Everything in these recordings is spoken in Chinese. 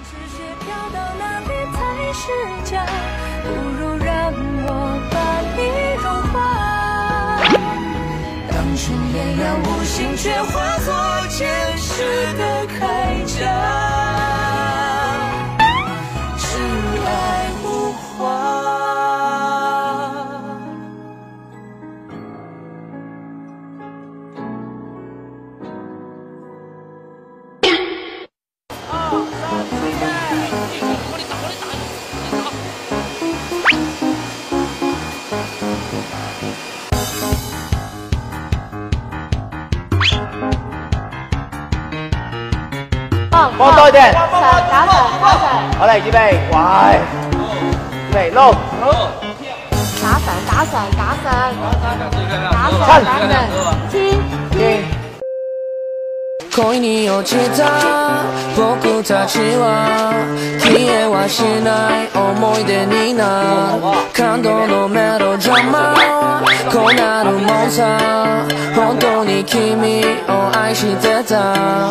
不如让我把你融化。当瞬间让无心却化作前世的铠甲，挚爱无话。 放多一點， 打神， 好嚟，預備，喂，預備，撈， 打神，天。 恋に落ちた僕たちは消えはしない思い出になる感動のメロドラマこうなるもんさ本当に君を愛してた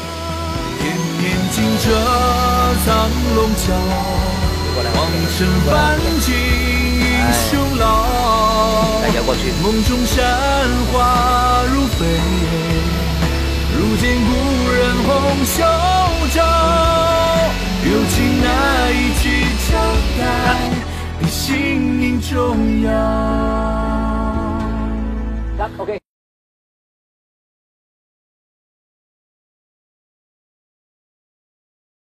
惊这藏龙桥，黄尘半径英雄老。梦中山花如飞，如见故人红袖照。有情难一起交代，比性命重要。 OK。